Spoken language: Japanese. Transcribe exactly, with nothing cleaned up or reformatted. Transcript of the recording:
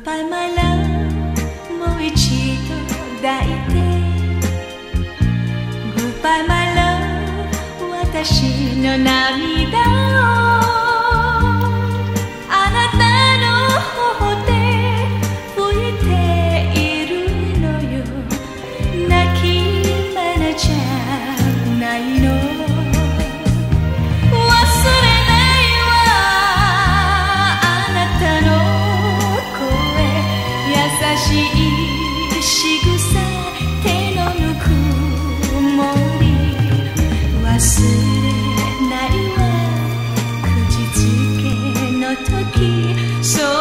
Goodbye my love もう一度抱いて Goodbye my love 私の涙をあなたの頬で拭いているのよ泣き花じゃないの忘れないわあなたの声優しい仕草手のぬくもり忘れないわ口づけの時そう